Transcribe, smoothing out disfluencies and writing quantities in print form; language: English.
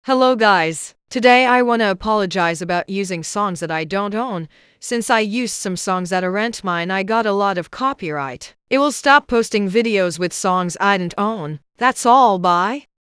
Hello guys. Today I wanna apologize about using songs that I don't own. Since I used some songs that aren't mine, I got a lot of copyright. It will stop posting videos with songs I didn't own. That's all, bye.